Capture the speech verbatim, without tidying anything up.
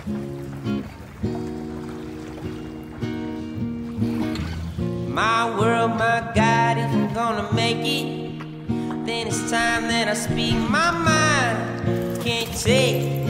My world, my God, if I'm gonna make it, then it's time that I speak my mind. Can't take